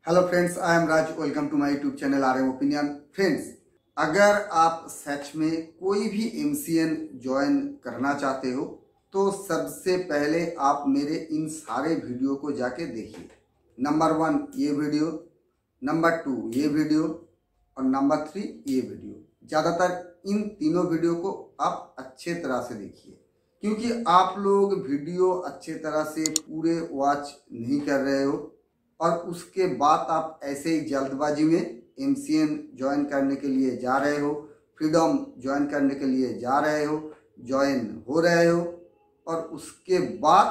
Hello friends, I am Raj. Welcome to my YouTube channel R M opinion. Friends, अगर आप सच में कोई भी एमसीएन ज्वाइन करना चाहते हो तो सबसे पहले आप मेरे इन सारे वीडियो को जाके देखिए। नंबर 1 ये वीडियो, नंबर 2 ये वीडियो और नंबर 3 ये वीडियो। ज़्यादातर इन तीनों वीडियो को आप अच्छे तरह से देखिए, क्योंकि आप लोग वीडियो अच्छे तरह से पूरे वॉच नहीं कर रहे हो और उसके बाद आप ऐसे ही जल्दबाजी में एमसीएन ज्वाइन करने के लिए जा रहे हो, फ्रीडम ज्वाइन करने के लिए जा रहे हो, ज्वाइन हो रहे हो और उसके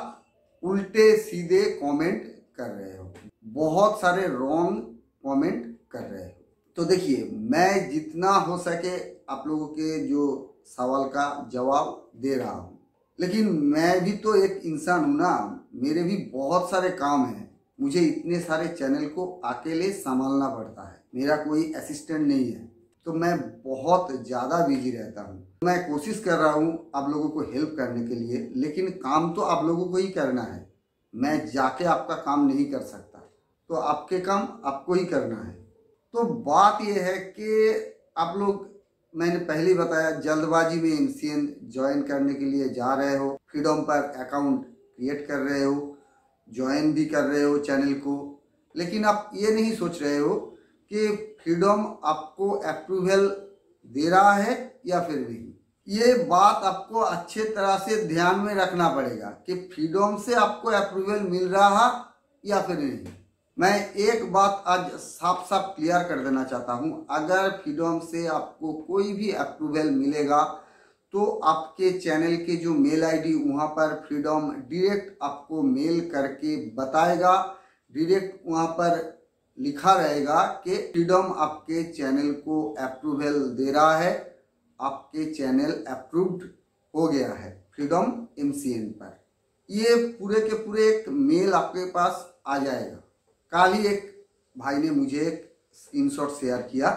बाद उल्टे सीधे कमेंट कर रहे हो, बहुत सारे रॉन्ग कमेंट कर रहे हो। तो देखिए, मैं जितना हो सके आप लोगों के जो सवाल का जवाब दे रहा हूँ, लेकिन मैं भी तो एक इंसान हूँ ना, मेरे भी बहुत सारे काम हैं। मुझे इतने सारे चैनल को अकेले संभालना पड़ता है, मेरा कोई असिस्टेंट नहीं है, तो मैं बहुत ज़्यादा बिजी रहता हूँ। मैं कोशिश कर रहा हूँ आप लोगों को हेल्प करने के लिए, लेकिन काम तो आप लोगों को ही करना है। मैं जाके आपका काम नहीं कर सकता, तो आपके काम आपको ही करना है। तो बात यह है कि आप लोग, मैंने पहले बताया, जल्दबाजी में एमसीएन ज्वाइन करने के लिए जा रहे हो, फ्रीडम पर अकाउंट क्रिएट कर रहे हो, ज्वाइन भी कर रहे हो चैनल को, लेकिन आप ये नहीं सोच रहे हो कि फ्रीडम आपको अप्रूवल दे रहा है या फिर नहीं। ये बात आपको अच्छे तरह से ध्यान में रखना पड़ेगा कि फ्रीडम से आपको अप्रूवल मिल रहा या फिर नहीं। मैं एक बात आज साफ साफ क्लियर कर देना चाहता हूँ, अगर फ्रीडम से आपको कोई भी अप्रूवल मिलेगा तो आपके चैनल के जो मेल आईडी, वहाँ पर फ्रीडम डायरेक्ट आपको मेल करके बताएगा, डायरेक्ट वहाँ पर लिखा रहेगा कि फ्रीडम आपके चैनल को अप्रूवल दे रहा है, आपके चैनल अप्रूव्ड हो गया है फ्रीडम एमसीएन पर। ये पूरे के पूरे एक मेल आपके पास आ जाएगा। कल ही एक भाई ने मुझे एक स्क्रीनशॉट शेयर किया,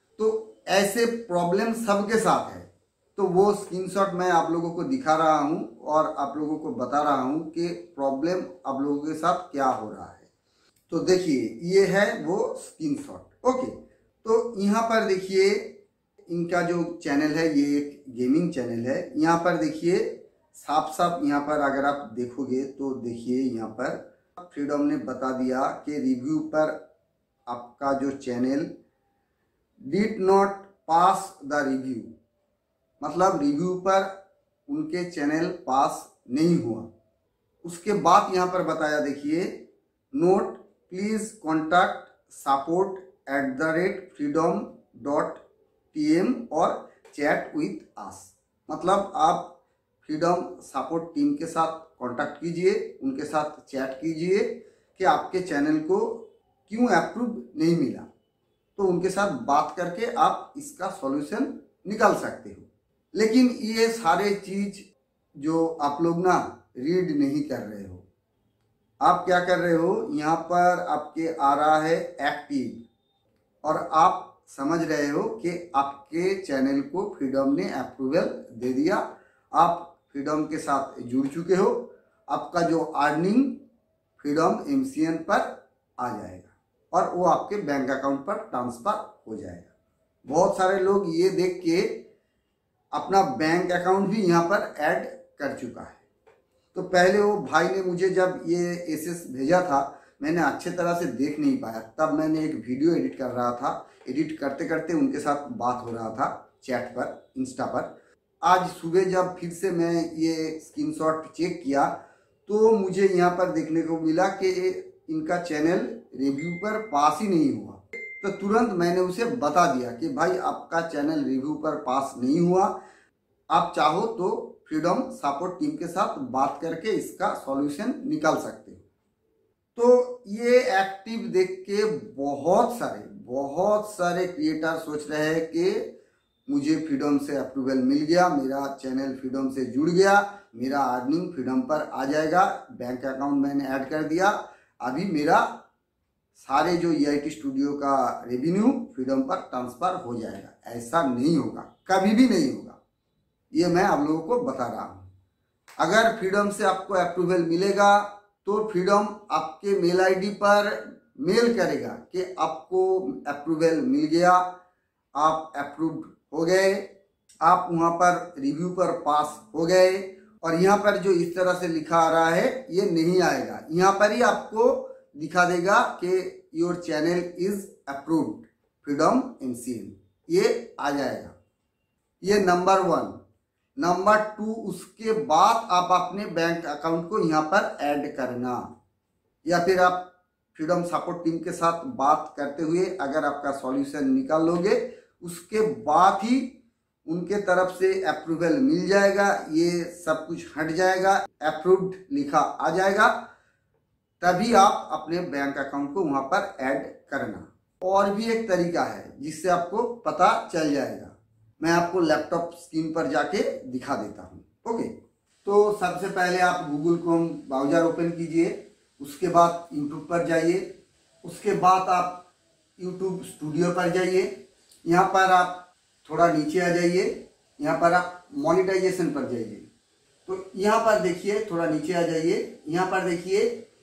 तो ऐसे प्रॉब्लम सबके साथ है, तो वो स्क्रीनशॉट मैं आप लोगों को दिखा रहा हूँ और आप लोगों को बता रहा हूँ कि प्रॉब्लम आप लोगों के साथ क्या हो रहा है। तो देखिए, ये है वो स्क्रीनशॉट। ओके, तो यहाँ पर देखिए, इनका जो चैनल है ये एक गेमिंग चैनल है। यहाँ पर देखिए साफ साफ, यहाँ पर अगर आप देखोगे तो देखिए, यहाँ पर फ्रीडम ने बता दिया कि रिव्यू पर आपका जो channel did not pass the review, मतलब रिव्यू पर उनके चैनल पास नहीं हुआ। उसके बाद यहाँ पर बताया, देखिए, नोट प्लीज कॉन्टैक्ट support@freedom.tm और चैट विथ अस, मतलब आप फ्रीडम सपोर्ट टीम के साथ कांटेक्ट कीजिए, उनके साथ चैट कीजिए कि आपके चैनल को क्यों अप्रूव नहीं मिला, तो उनके साथ बात करके आप इसका सॉल्यूशन निकाल सकते हो। लेकिन ये सारे चीज जो आप लोग ना रीड नहीं कर रहे हो, आप क्या कर रहे हो, यहाँ पर आपके आ रहा है एक्टिव और आप समझ रहे हो कि आपके चैनल को फ्रीडम ने अप्रूवल दे दिया, आप फ्रीडम के साथ जुड़ चुके हो, आपका जो अर्निंग फ्रीडम एमसीएन पर आ जाएगा और वो आपके बैंक अकाउंट पर ट्रांसफर हो जाएगा। बहुत सारे लोग ये देख के अपना बैंक अकाउंट भी यहाँ पर ऐड कर चुका है। तो पहले वो भाई ने मुझे जब ये एसएस भेजा था, मैंने अच्छे तरह से देख नहीं पाया, तब मैंने एक वीडियो एडिट कर रहा था, एडिट करते करते उनके साथ बात हो रहा था चैट पर, इंस्टा पर। आज सुबह जब फिर से मैं ये स्क्रीनशॉट चेक किया तो मुझे यहाँ पर देखने को मिला कि इनका चैनल रिव्यू पर पास ही नहीं हुआ। तो तुरंत मैंने उसे बता दिया कि भाई, आपका चैनल रिव्यू पर पास नहीं हुआ, आप चाहो तो फ्रीडम सपोर्ट टीम के साथ बात करके इसका सॉल्यूशन निकाल सकते हो। तो ये एक्टिव देख के बहुत सारे क्रिएटर सोच रहे हैं कि मुझे फ्रीडम से अप्रूवल मिल गया, मेरा चैनल फ्रीडम से जुड़ गया, मेरा अर्निंग फ्रीडम पर आ जाएगा, बैंक अकाउंट मैंने ऐड कर दिया, अभी मेरा सारे जो EIT स्टूडियो का रेवेन्यू फ्रीडम पर ट्रांसफर हो जाएगा। ऐसा नहीं होगा, कभी भी नहीं होगा, ये मैं आप लोगों को बता रहा हूँ। अगर फ्रीडम से आपको अप्रूवल मिलेगा तो फ्रीडम आपके मेल आईडी पर मेल करेगा कि आपको अप्रूवल मिल गया, आप अप्रूव्ड हो गए, आप वहाँ पर रिव्यू पर पास हो गए। और यहाँ पर जो इस तरह से लिखा आ रहा है ये नहीं आएगा, यहाँ पर ही आपको दिखा देगा कि your channel is approved Freedom MCN, ये आ जाएगा। ये नंबर 1। नंबर 2, उसके बाद आप अपने बैंक अकाउंट को यहाँ पर ऐड करना, या फिर आप फ्रीडम सपोर्ट टीम के साथ बात करते हुए अगर आपका सॉल्यूशन निकाल लोगे, उसके बाद ही उनके तरफ से अप्रूवल मिल जाएगा, ये सब कुछ हट जाएगा, अप्रूव्ड लिखा आ जाएगा, तभी आप अपने बैंक अकाउंट को वहां पर ऐड करना। और भी एक तरीका है जिससे आपको पता चल जाएगा, मैं आपको लैपटॉप स्क्रीन पर जाके दिखा देता हूं। ओके, तो सबसे पहले आप गूगल क्रोम ब्राउजर ओपन कीजिए, उसके बाद यूट्यूब पर जाइए, उसके बाद आप यूट्यूब स्टूडियो पर जाइए, यहाँ पर आप थोड़ा नीचे आ जाइए, यहाँ पर आप मोनेटाइजेशन पर जाइए। तो यहाँ पर देखिए, थोड़ा नीचे आ जाइए, यहाँ पर देखिए,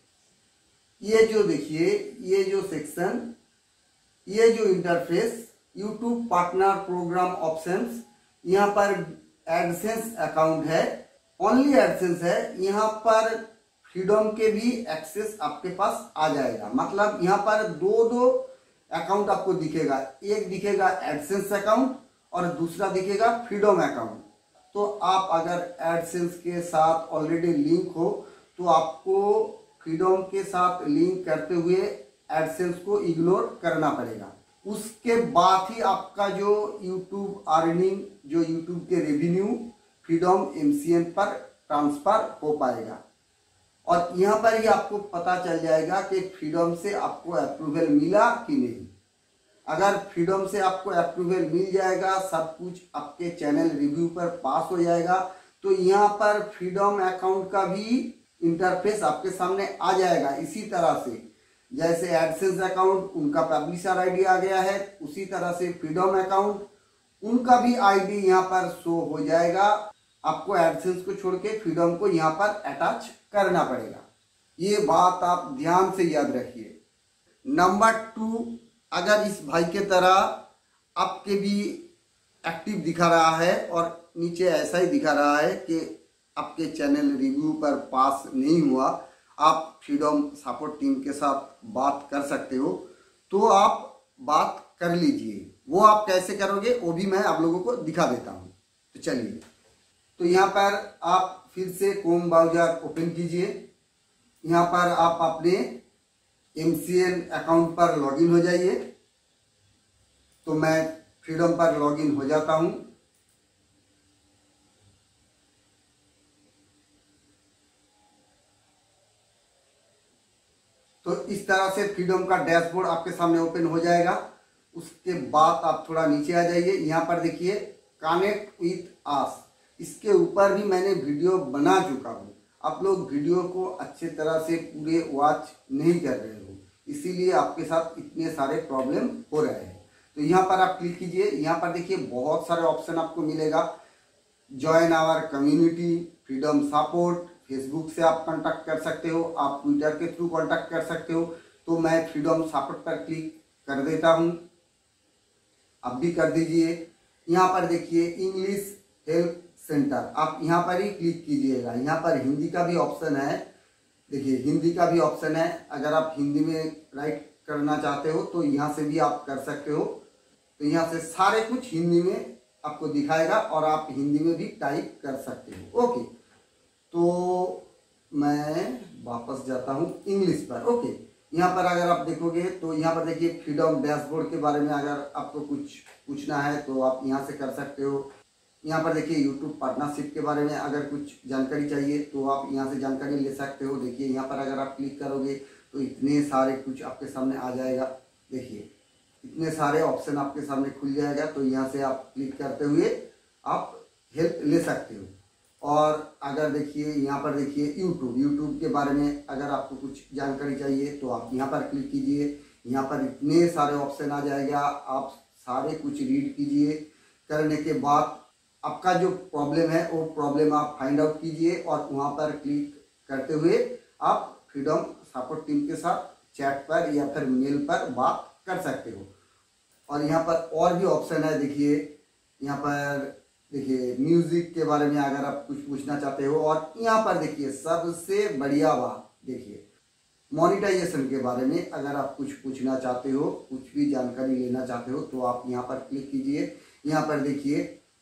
ये जो सेक्शन, ये जो interface YouTube partner program options, यहाँ पर एडसेंस अकाउंट है, ओनली एडसेंस है। यहाँ पर फ्रीडम के भी एक्सेस आपके पास आ जाएगा, मतलब यहाँ पर दो अकाउंट आपको दिखेगा, एक दिखेगा एडसेंस अकाउंट और दूसरा दिखेगा फ्रीडम अकाउंट। तो आप अगर एडसेंस के साथ ऑलरेडी लिंक हो तो आपको फ्रीडम के साथ लिंक करते हुए एडसेंस को इग्नोर करना पड़ेगा। उसके बाद ही आपका जो यूट्यूब अर्निंग, जो यूट्यूब के रेवेन्यू फ्रीडम एमसीएन पर ट्रांसफर हो पाएगा। और यहाँ पर ही आपको पता चल जाएगा कि फ्रीडम से आपको अप्रूवल मिला कि नहीं। अगर फ्रीडम से आपको अप्रूवल मिल जाएगा, सब कुछ आपके चैनल रिव्यू पर पास हो जाएगा, तो यहाँ पर फ्रीडम अकाउंट का भी इंटरफेस आपके सामने आ जाएगा। इसी तरह से जैसे एडसेंस अकाउंट, उनका पब्लिशर आईडी आ गया है, उसी तरह से फ्रीडम अकाउंट, उनका भी आईडी यहाँ पर शो हो जाएगा। आपको एडसेंस को छोड़ के फ्रीडम को यहाँ पर अटैच करना पड़ेगा। ये बात आप ध्यान से याद रखिए। नंबर 2, अगर इस भाई के तरह आपके भी एक्टिव दिखा रहा है और नीचे ऐसा ही दिखा रहा है कि आपके चैनल रिव्यू पर पास नहीं हुआ, आप फ्रीडम सपोर्ट टीम के साथ बात कर सकते हो, तो आप बात कर लीजिए। वो आप कैसे करोगे वो भी मैं आप लोगों को दिखा देता हूँ। तो चलिए, तो यहाँ पर आप फिर से क्रोम ब्राउजर ओपन कीजिए, यहाँ पर आप अपने एमसीएन अकाउंट पर लॉगिन हो जाइए। तो मैं फ्रीडम पर लॉगिन हो जाता हूं। तो इस तरह से फ्रीडम का डैशबोर्ड आपके सामने ओपन हो जाएगा। उसके बाद आप थोड़ा नीचे आ जाइए, यहाँ पर देखिए कनेक्ट विथ अस, इसके ऊपर भी मैंने वीडियो बना चुका हूँ। आप लोग वीडियो को अच्छे तरह से पूरे वॉच नहीं कर रहे हो, इसीलिए आपके साथ इतने सारे प्रॉब्लम हो रहे हैं। तो यहाँ पर आप क्लिक कीजिए, यहाँ पर देखिए बहुत सारे ऑप्शन आपको मिलेगा। Join our community, Freedom support, Facebook से आप कांटेक्ट कर सकते हो, आप ट्विटर के थ्रू कांटेक्ट कर सकते हो। तो मैं फ्रीडम सपोर्ट पर क्लिक कर देता हूँ, आप भी कर दीजिए। यहाँ पर देखिए इंग्लिश हेल्प सेंटर, आप यहाँ पर ही क्लिक कीजिएगा। यहाँ पर हिंदी का भी ऑप्शन है, देखिए हिंदी का भी ऑप्शन है। अगर आप हिंदी में राइट करना चाहते हो तो यहाँ से भी आप कर सकते हो। तो यहाँ से सारे कुछ हिंदी में आपको दिखाएगा और आप हिंदी में भी टाइप कर सकते हो। ओके, तो मैं वापस जाता हूँ इंग्लिश पर। ओके, यहाँ पर अगर आप देखोगे तो यहाँ पर देखिए फ्रीडम डैशबोर्ड के बारे में अगर आपको कुछ पूछना है तो आप यहाँ से कर सकते हो। यहाँ पर देखिए यूट्यूब पार्टनरशिप के बारे में अगर कुछ जानकारी चाहिए तो आप यहाँ से जानकारी ले सकते हो। देखिए यहाँ पर अगर आप क्लिक करोगे तो इतने सारे कुछ आपके सामने आ जाएगा। देखिए इतने सारे ऑप्शन आपके सामने खुल जाएगा। तो यहाँ से आप क्लिक करते हुए आप हेल्प ले सकते हो। और अगर देखिए यहाँ पर देखिए यूट्यूब के बारे में अगर आपको कुछ जानकारी चाहिए तो आप यहाँ पर क्लिक कीजिए। यहाँ पर इतने सारे ऑप्शन आ जाएगा, आप सारे कुछ रीड कीजिए। करने के बाद आपका जो प्रॉब्लम है वो प्रॉब्लम आप फाइंड आउट कीजिए और वहाँ पर क्लिक करते हुए आप फ्रीडम सपोर्ट टीम के साथ चैट पर या फिर मेल पर बात कर सकते हो। और यहाँ पर और भी ऑप्शन है, देखिए यहाँ पर देखिए म्यूजिक के बारे में अगर आप कुछ पूछना चाहते हो, और यहाँ पर देखिए सबसे बढ़िया बात देखिए मोनेटाइजेशन के बारे में अगर आप कुछ पूछना चाहते हो, कुछ भी जानकारी लेना चाहते हो तो आप यहाँ पर क्लिक कीजिए। यहाँ पर देखिए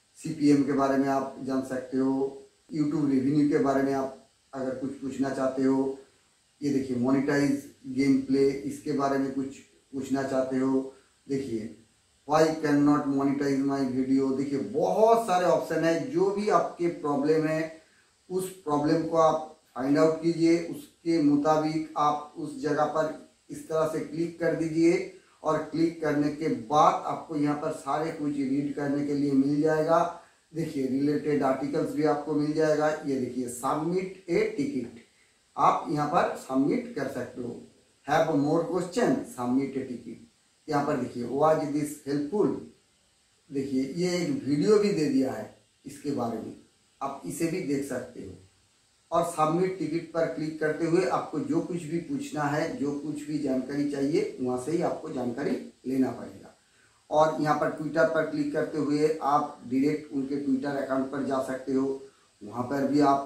CPM के बारे में आप जान सकते हो, यूट्यूब रेवेन्यू के बारे में आप अगर कुछ पूछना चाहते हो, ये देखिए मोनेटाइज गेम प्ले इसके बारे में कुछ पूछना चाहते हो, देखिए why can not monetise my video, देखिए बहुत सारे ऑप्शन है। जो भी आपके प्रॉब्लम है उस प्रॉब्लम को आप फाइंड आउट कीजिए, उसके मुताबिक आप उस जगह पर इस तरह से क्लिक कर दीजिए, और क्लिक करने के बाद आपको यहाँ पर सारे कुछ रीड करने के लिए मिल जाएगा। देखिए रिलेटेड आर्टिकल्स भी आपको मिल जाएगा। ये देखिए सबमिट ए टिकट, आप यहाँ पर सबमिट कर सकते हो। Have more question, submit a ticket. यहाँ पर देखिए वाज दिस हेल्पफुल, देखिए ये एक वीडियो भी दे दिया है इसके बारे में, आप इसे भी देख सकते हो। और सबमिट टिकट पर क्लिक करते हुए आपको जो कुछ भी पूछना है, जो कुछ भी जानकारी चाहिए वहाँ से ही आपको जानकारी लेना पड़ेगा। और यहाँ पर ट्विटर पर क्लिक करते हुए आप डायरेक्ट उनके ट्विटर अकाउंट पर जा सकते हो। वहाँ पर भी आप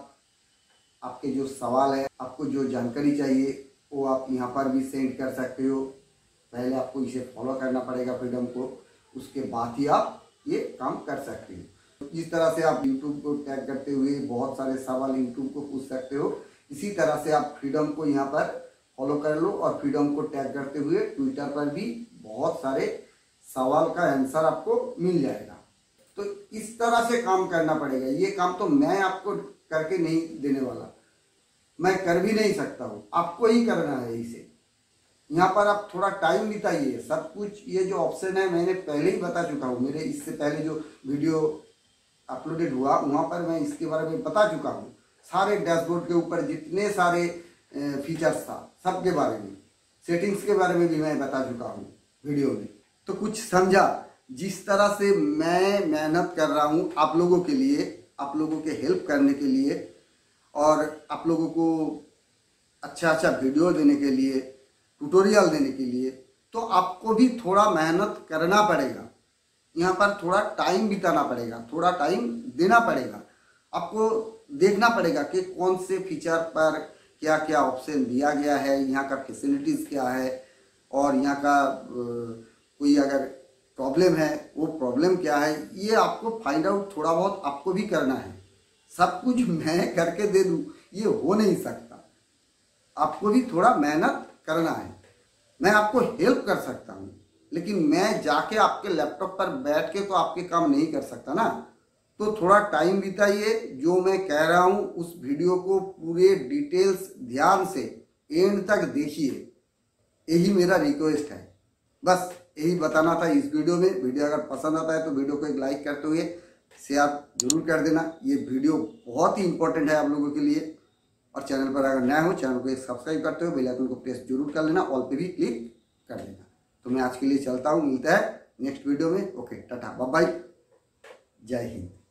आपके जो सवाल है, आपको जो जानकारी चाहिए वो आप यहाँ पर भी सेंड कर सकते हो। पहले आपको इसे फॉलो करना पड़ेगा फ्रीडम को, उसके बाद ही आप ये काम कर सकते हो। इस तरह से आप YouTube को टैग करते हुए बहुत सारे सवाल YouTube को पूछ सकते हो। इसी तरह से आप फ्रीडम को यहाँ पर फॉलो कर लो, और फ्रीडम को टैग करते हुए ट्विटर पर भी बहुत सारे सवाल का आंसर आपको मिल जाएगा। तो इस तरह से काम करना पड़ेगा। ये काम तो मैं आपको करके नहीं देने वाला, मैं कर भी नहीं सकता हूँ, आपको ही करना है इसे। यहाँ पर आप थोड़ा टाइम बिताइए। सब कुछ ये जो ऑप्शन है मैंने पहले ही बता चुका हूँ, मेरे इससे पहले जो वीडियो अपलोडेड हुआ वहाँ पर मैं इसके बारे में बता चुका हूँ। सारे डैशबोर्ड के ऊपर जितने सारे फीचर्स था सबके बारे में, सेटिंग्स के बारे में भी मैं बता चुका हूँ वीडियो में। तो कुछ समझा? जिस तरह से मैं मेहनत कर रहा हूँ आप लोगों के लिए, आप लोगों के हेल्प करने के लिए, और आप लोगों को अच्छा अच्छा वीडियो देने के लिए, ट्यूटोरियल देने के लिए, तो आपको भी थोड़ा मेहनत करना पड़ेगा। यहाँ पर थोड़ा टाइम बिताना पड़ेगा, थोड़ा टाइम देना पड़ेगा। आपको देखना पड़ेगा कि कौन से फीचर पर क्या क्या ऑप्शन दिया गया है, यहाँ का फैसिलिटीज़ क्या है, और यहाँ का कोई अगर प्रॉब्लम है वो प्रॉब्लम क्या है, ये आपको फाइंड आउट थोड़ा बहुत आपको भी करना है। सब कुछ मैं करके दे दूँ ये हो नहीं सकता, आपको भी थोड़ा मेहनत करना है। मैं आपको हेल्प कर सकता हूँ, लेकिन मैं जाके आपके लैपटॉप पर बैठ के तो आपके काम नहीं कर सकता ना। तो थोड़ा टाइम बिताइए, जो मैं कह रहा हूँ उस वीडियो को पूरे डिटेल्स ध्यान से एंड तक देखिए, यही मेरा रिक्वेस्ट है। बस यही बताना था इस वीडियो में। वीडियो अगर पसंद आता है तो वीडियो को एक लाइक करते हुए शेयर जरूर कर देना। ये वीडियो बहुत ही इंपॉर्टेंट है आप लोगों के लिए। और चैनल पर अगर नया हो चैनल को एक सब्सक्राइब करते हो, बेल आइकन को प्रेस जरूर कर लेना, ऑल पे भी क्लिक कर देना। तो मैं आज के लिए चलता हूँ, मिलता है नेक्स्ट वीडियो में। ओके, टाटा बाय बाय, जय हिंद।